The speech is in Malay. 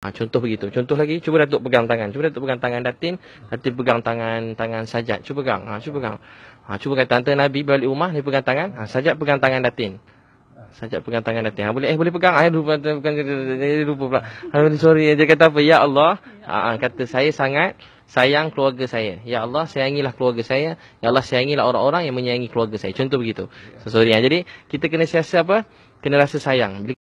Contoh begitu. Contoh lagi, cuba Datuk pegang tangan. Cuba Datuk pegang tangan Datin. Datin pegang tangan Sajat. Cuba pegang. Cuba pegang. Cuba kata tante Nabi balik rumah, dia pegang tangan. Sajat pegang tangan Datin. Sajat pegang tangan Datin. Boleh pegang. Lupa pula. Sorry, dia kata apa? Ya Allah, kata saya sangat sayang keluarga saya. Ya Allah, sayangilah keluarga saya. Ya Allah, sayangilah orang-orang yang menyayangi keluarga saya. Contoh begitu. Sorry. Jadi, kita kena siasat apa? Kena rasa sayang.